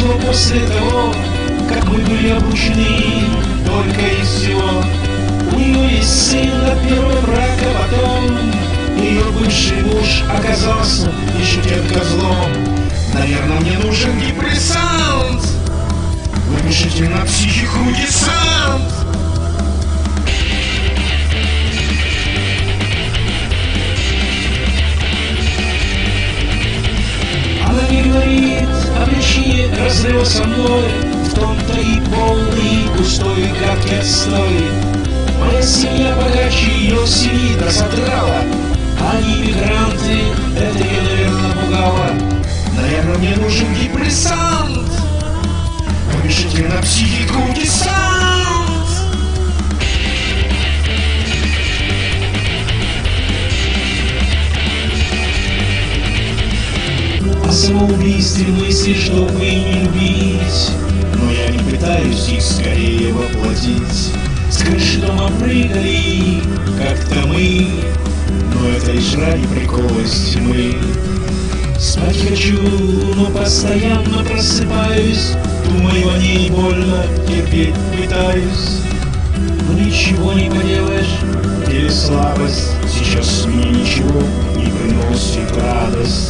все после того, как мы были обручены, только и всего. У нее есть сын от первого брака, потом ее бывший муж оказался еще тем козлом. Наверное, мне нужен депрессант. Выпишите на психику десант. Она не говорит о причине разрыва со мной, в том-то и полный, густой, гадкий отстой. Моя семья богаче ее семьи досодрала. Они мигранты, это ее, наверное, пугало. Наверное, мне нужен депрессант. Выпишите на психику десант. О самоубийстве мысли, чтобы не любить, но я не пытаюсь их скорее воплотить. С крыши дома прыгали как-то мы, но это лишь ради прикола из тьмы. Спать хочу, но постоянно просыпаюсь, думаю о ней, больно терпеть пытаюсь. Но ничего не поделаешь, или слабость сейчас мне ничего не приносит радость.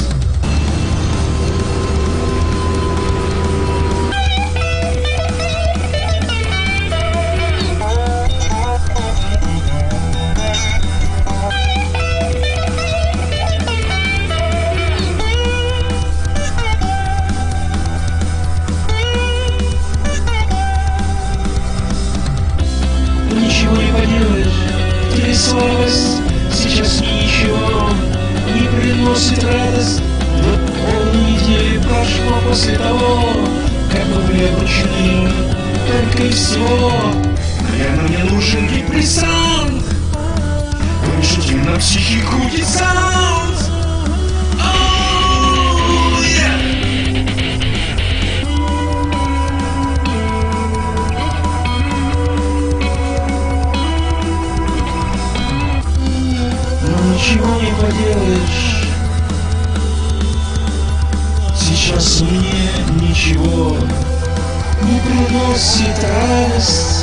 Ничего не поделаешь, слабость сейчас мне ничего не приносит радость. Вот полнедели прошло после того, как мы были обручены, только и всего. Наверное, мне нужен депрессант. Выпишите на психику десант. Ничего не поделаешь, сейчас мне ничего не приносит радость.